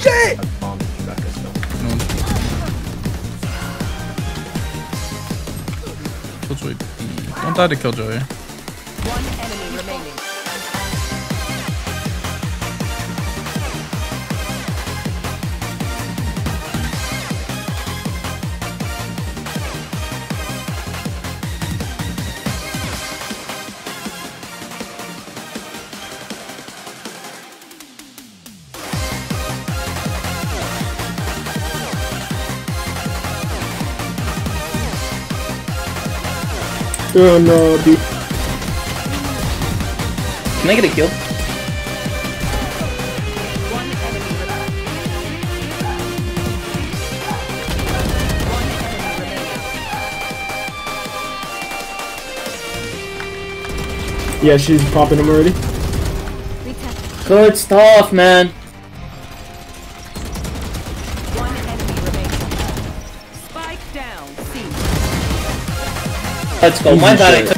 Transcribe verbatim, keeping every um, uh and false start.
shit! Killjoy B. Don't die to Killjoy. One enemy remaining. Oh no, B. Can I get a kill? One enemy remaining. One enemy remaining. Yeah, she's popping him already. Good stuff, man. One enemy remaining. Spike down. C. Let's go. My bad.